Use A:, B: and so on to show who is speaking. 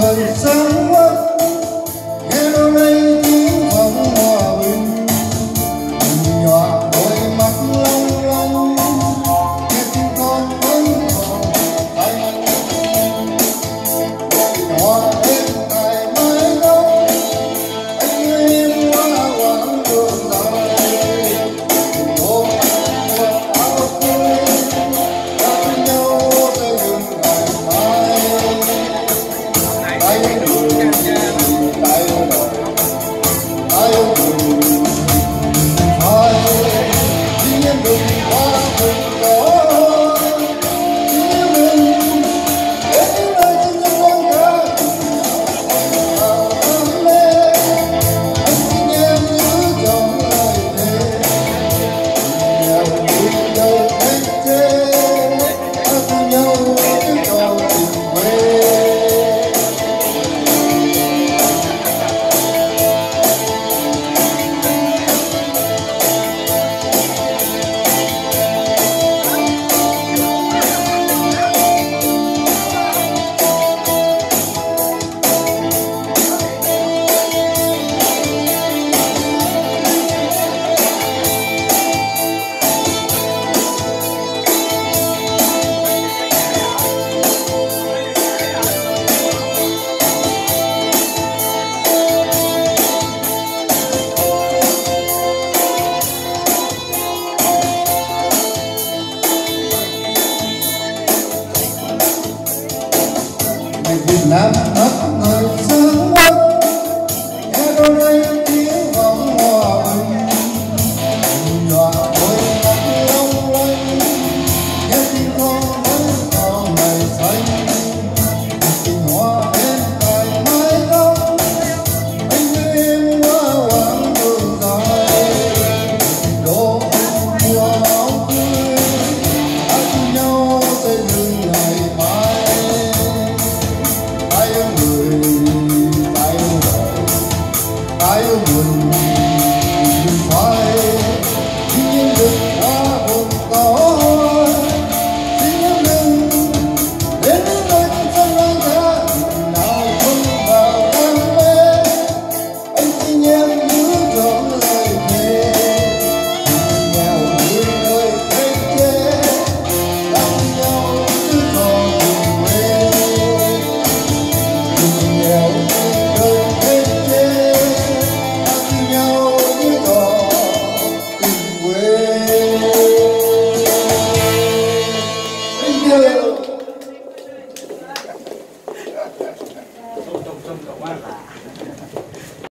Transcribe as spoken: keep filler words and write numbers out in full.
A: trời sáng khuất nghe đâu đây tiếng vọng hòa bình, nhìn nhòa đôi mắt long lanh nghe tim con vẫn còn anh hòa bên ngày mái góc anh ơi em qua quãng đường dài ôm quần áo tươi dắt nhau tới những ngày mai tay đường tay đầu tay đường thôi nhưng em đừng qua vùng đó nhưng mình đến nơi chân nhân con ca vào năm lê anh xin em giữ dòng lời thề nghèo vui đời cách chê ta cùng nhau cái trò tình quê. Việt Nam